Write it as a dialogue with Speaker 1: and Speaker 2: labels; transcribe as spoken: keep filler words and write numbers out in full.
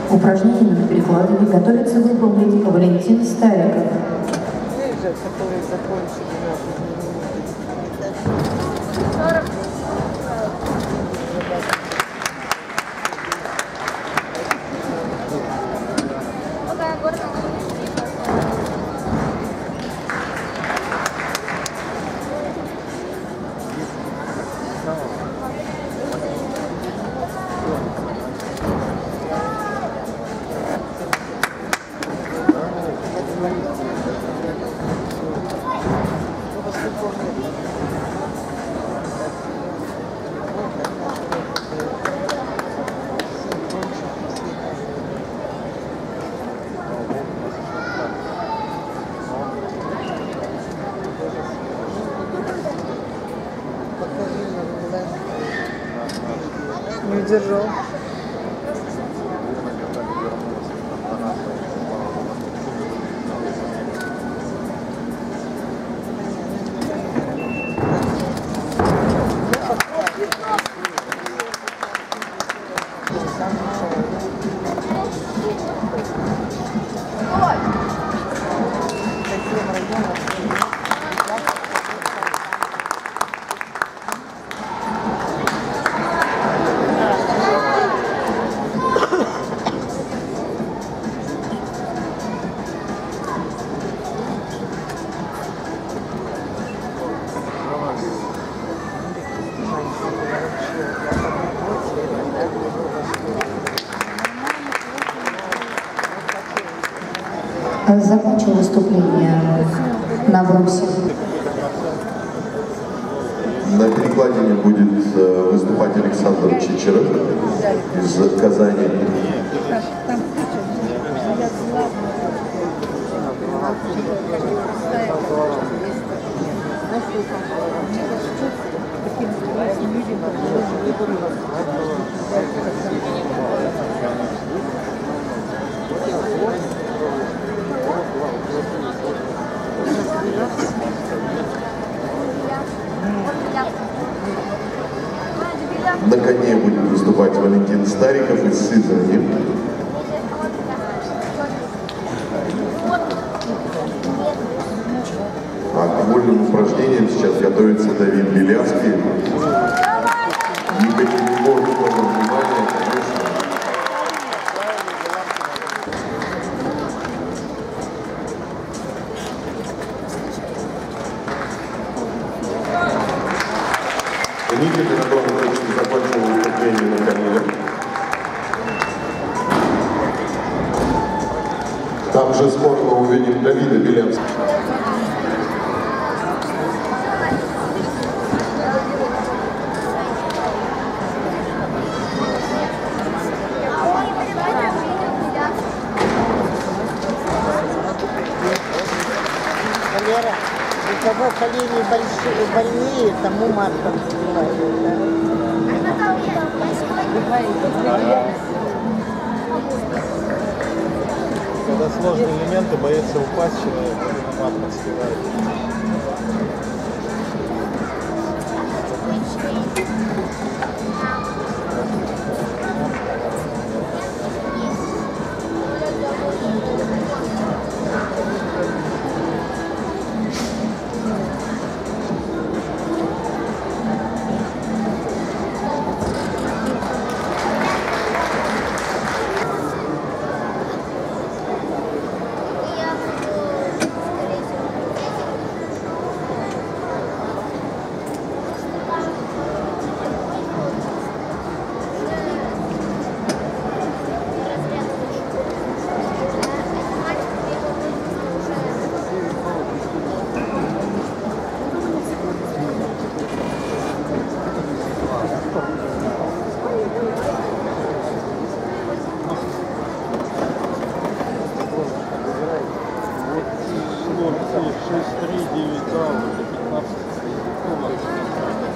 Speaker 1: Упражнение над перекладами готовится выполнить Валентин Стариков.
Speaker 2: Не удержал.
Speaker 1: Закончил выступление на бронзе.
Speaker 3: На перекладине будет выступать Александр Чичеров из Казани. На коне будет выступать Валентин Стариков из Сызрани. А к вольным упражнениям сейчас готовится Давид Белявский. Никаких внимания, конечно. Никита Антонович закончил выступление на коне. Там же скоро мы увидим Давида Белявского.
Speaker 2: Валера, у кого колени большие, больнее, тому матка называют, да?
Speaker 4: Когда сложные элементы, боится упасть человек, мат подспевает. шесть три девять два, пятнадцать.